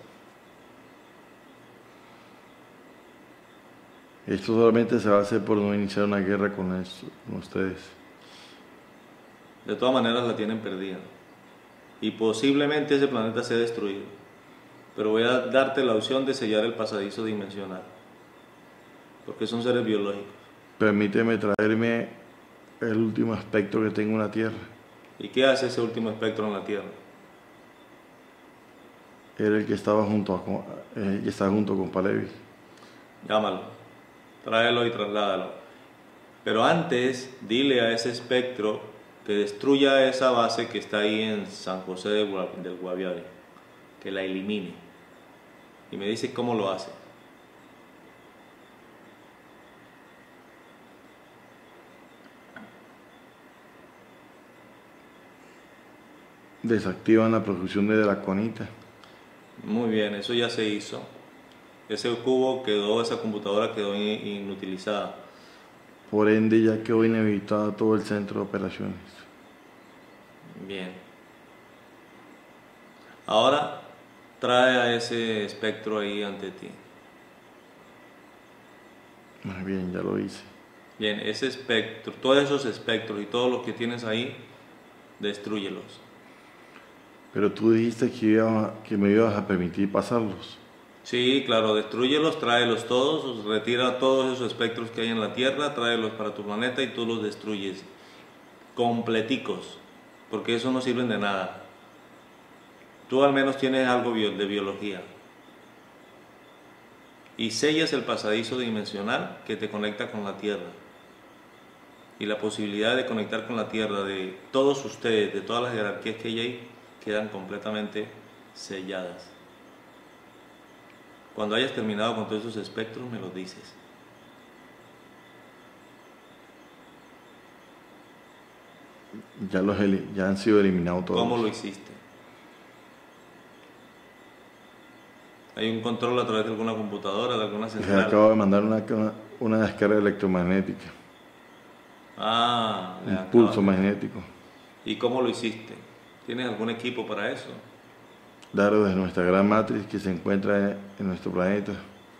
Esto solamente se va a hacer por no iniciar una guerra con, esto, con ustedes. De todas maneras la tienen perdida. Y posiblemente ese planeta sea destruido. pero voy a darte la opción de sellar el pasadizo dimensional, porque son seres biológicos. Permíteme traerme el último espectro que tengo en la Tierra. ¿Y qué hace ese último espectro en la Tierra? Era el que estaba junto a, con- el que está junto con Palevi. Llámalo, tráelo y trasládalo. Pero antes, dile a ese espectro que destruya esa base que está ahí en San José de Gua- del Guaviare, que la elimine. Y me dice cómo lo hace. Desactivan la producción de draconita. Muy bien, eso ya se hizo. Ese cubo quedó, esa computadora quedó in- inutilizada. Por ende, ya quedó inhabilitado todo el centro de operaciones. Bien. Ahora trae a ese espectro ahí ante ti. Muy bien, ya lo hice. Bien, ese espectro, todos esos espectros y todos los que tienes ahí, destrúyelos. Pero tú dijiste que, iba- que me ibas a permitir pasarlos. Sí, claro, destrúyelos, tráelos todos, retira todos esos espectros que hay en la Tierra, tráelos para tu planeta y tú los destruyes. Completicos, porque eso no sirven de nada. Tú al menos tienes algo bio- de biología. Y sellas el pasadizo dimensional que te conecta con la Tierra. Y la posibilidad de conectar con la Tierra de todos ustedes, de todas las jerarquías que hay ahí, quedan completamente selladas. Cuando hayas terminado con todos esos espectros, me los dices. Ya, los eli- ya han sido eliminados todos. ¿Cómo lo hiciste? ¿Hay un control a través de alguna computadora, de alguna Les central? acabo de mandar una, una, una descarga electromagnética. Ah, le Un acabas pulso de- magnético. ¿Y cómo lo hiciste? ¿Tienes algún equipo para eso? Dado de nuestra gran matriz que se encuentra en nuestro planeta.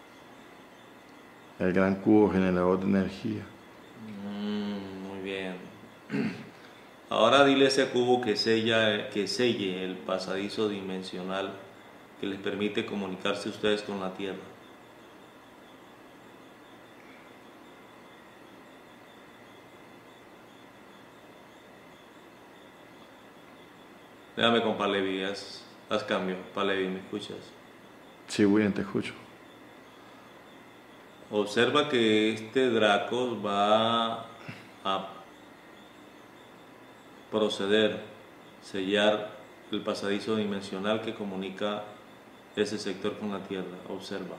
El gran cubo generador de energía. Mm, muy bien. Ahora dile a ese cubo que, sella, que selle el pasadizo dimensional que les permite comunicarse ustedes con la Tierra. Déjame con Palevi, haz, haz cambio. Palevi, ¿me escuchas? Sí, William, te escucho. Observa que este Draco va a proceder, sellar el pasadizo dimensional que comunica ese sector con la Tierra. Observa.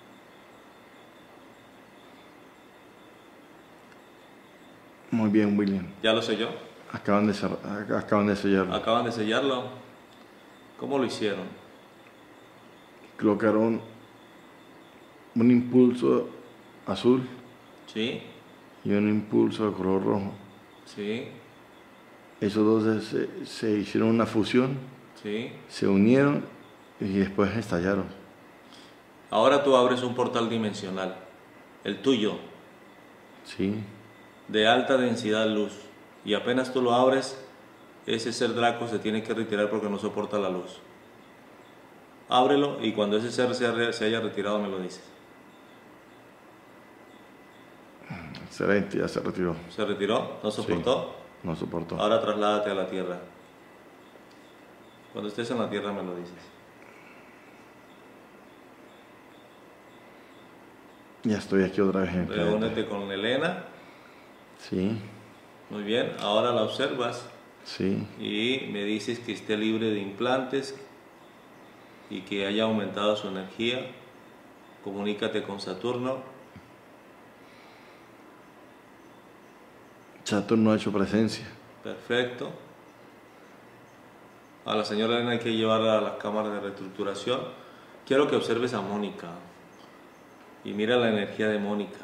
Muy bien, William. ¿Ya lo selló? Acaban de, cer- acaban de sellarlo. Acaban de sellarlo. ¿Cómo lo hicieron? Colocaron un impulso azul ¿Sí? y un impulso de color rojo. ¿Sí? Esos dos se, se hicieron una fusión, ¿Sí? se unieron y después estallaron. Ahora tú abres un portal dimensional, el tuyo, Sí. de alta densidad luz, y apenas tú lo abres, ese ser Draco se tiene que retirar porque no soporta la luz. Ábrelo y cuando ese ser se, ha- se haya retirado me lo dices. Excelente, ya se retiró. ¿Se retiró? ¿No soportó? No soportó. Ahora trasládate a la Tierra. Cuando estés en la Tierra me lo dices. Ya estoy aquí otra vez en el planeta. Reúnete con Elena. Sí, Muy bien, ahora la observas sí. y me dices que esté libre de implantes y que haya aumentado su energía. Comunícate con Saturno. Saturno ha hecho presencia. Perfecto. A la señora Elena hay que llevarla a las cámaras de reestructuración. Quiero que observes a Mónica y mira la energía de Mónica.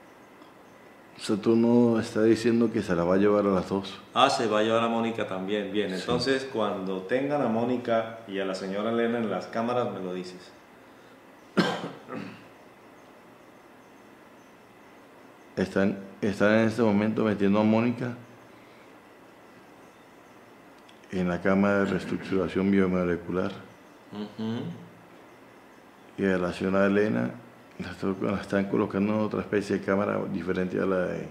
Saturno está diciendo que se la va a llevar a las dos. Ah, se va a llevar a Mónica también. Bien, entonces cuando tengan a Mónica y a la señora Elena en las cámaras me lo dices. Están, están en este momento metiendo a Mónica en la cámara de reestructuración biomolecular. Ujú. y a la señora Elena la están colocando otra especie de cámara diferente a la de,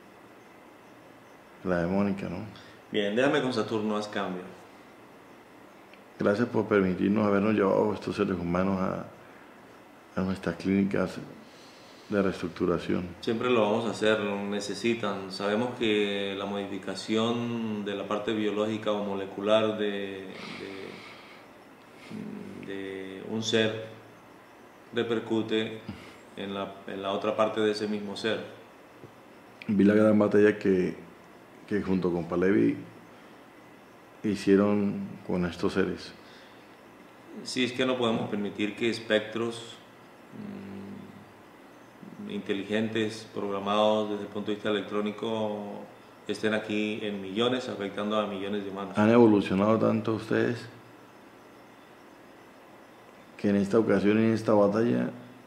la de Mónica, ¿no? Bien, déjame con Saturno, haz cambio. Gracias por permitirnos habernos llevado estos seres humanos a, a nuestras clínicas de reestructuración. Siempre lo vamos a hacer, lo necesitan. Sabemos que la modificación de la parte biológica o molecular de, de, de un ser repercute en la, en la otra parte de ese mismo ser. Vi la gran batalla que, que junto con Pahlavi hicieron con estos seres. Sí, es que no podemos permitir que espectros mmm, inteligentes, programados desde el punto de vista electrónico, estén aquí en millones, afectando a millones de humanos. Han evolucionado tanto ustedes que en esta ocasión, en esta batalla,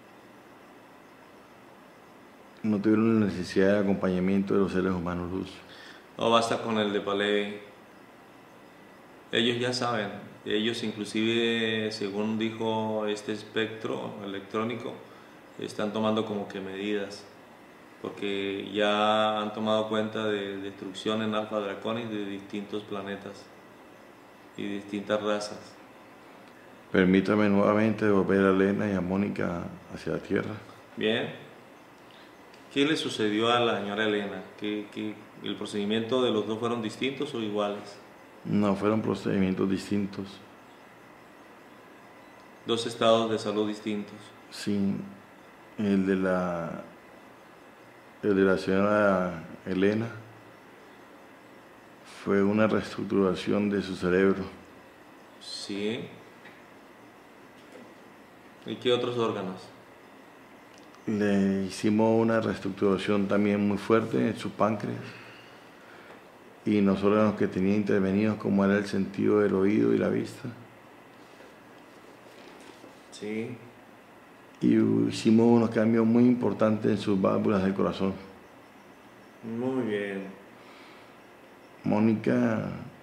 no tuvieron la necesidad de acompañamiento de los seres humanos luz. No basta con el de Pahlavi. Ellos ya saben, ellos inclusive, según dijo este espectro electrónico, están tomando como que medidas, porque ya han tomado cuenta de destrucción en Alpha Draconis de distintos planetas y distintas razas. Permítame nuevamente devolver a Elena y a Mónica hacia la Tierra. Bien. ¿Qué le sucedió a la señora Elena? ¿Que, que el procedimiento de los dos fueron distintos o iguales? No, fueron procedimientos distintos. Dos estados de salud distintos. Sí, el de la, el de la señora Elena fue una reestructuración de su cerebro. Sí. ¿Y qué otros órganos? Le hicimos una reestructuración también muy fuerte en su páncreas y en los órganos que tenía intervenidos, como era el sentido del oído y la vista. Sí. Y hicimos unos cambios muy importantes en sus válvulas del corazón. Muy bien. Mónica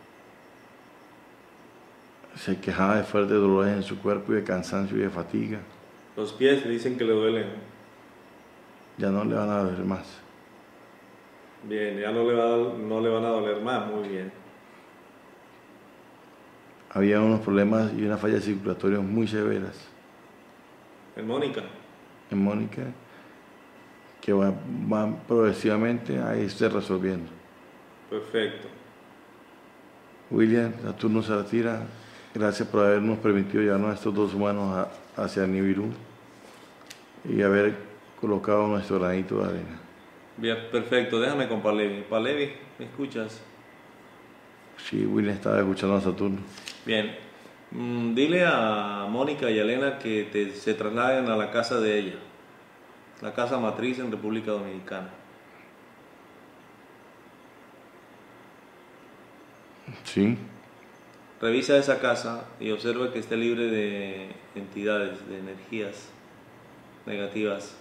se quejaba de fuertes dolores en su cuerpo y de cansancio y de fatiga. Los pies le dicen que le duelen. Ya no le van a doler más. Bien, ya no le, va, no le van a doler más, muy bien. Había unos problemas y unas fallas circulatorias muy severas ¿En Mónica? en Mónica que van, van progresivamente a irse resolviendo. Perfecto. William, Saturno se retira. Gracias por habernos permitido llevarnos a estos dos humanos a, hacia Nibiru y haber colocado nuestro granito de arena. Bien, perfecto. Déjame con Pahlavi. Pahlavi, ¿me escuchas? Sí, William estaba escuchando a Saturno. Bien. Mm, dile a Mónica y a Elena que te, se trasladen a la casa de ella, la casa matriz en República Dominicana. Sí. Revisa esa casa y observa que esté libre de entidades, de energías negativas.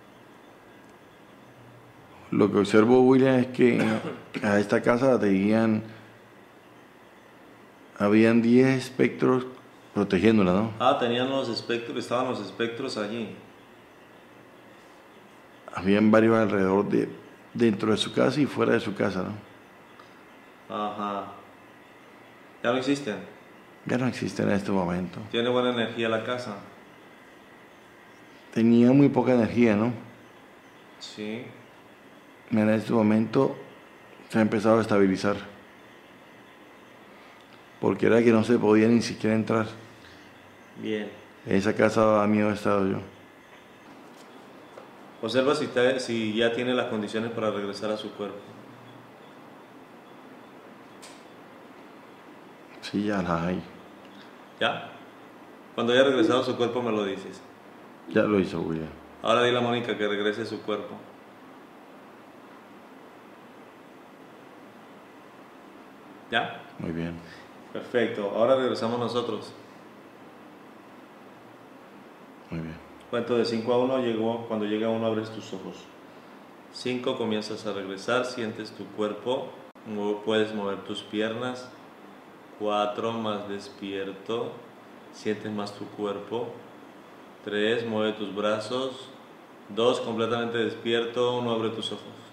Lo que observo, William, es que a esta casa tenían, habían diez espectros protegiéndola, ¿no? Ah, tenían los espectros, estaban los espectros allí. Habían varios alrededor de, dentro de su casa y fuera de su casa, ¿no? Ajá. ¿Ya no existen? Ya no existen en este momento. ¿Tiene buena energía la casa? Tenía muy poca energía, ¿no? Sí. En este momento se ha empezado a estabilizar. Porque era que no se podía ni siquiera entrar. Bien. En esa casa daba miedo he estado yo. Observa si, te, si ya tiene las condiciones para regresar a su cuerpo. Sí, ya las hay. ¿Ya? Cuando haya regresado a su cuerpo me lo dices. Ya lo hizo William. Ahora dile a Mónica que regrese a su cuerpo. ¿Ya? Muy bien. Perfecto. Ahora regresamos nosotros. Muy bien. Cuento de cinco a uno, llegó, cuando llega uno abres tus ojos. cinco, comienzas a regresar, sientes tu cuerpo, puedes mover tus piernas. cuatro, más despierto, sientes más tu cuerpo. tres, mueve tus brazos. dos, completamente despierto. uno, abre tus ojos.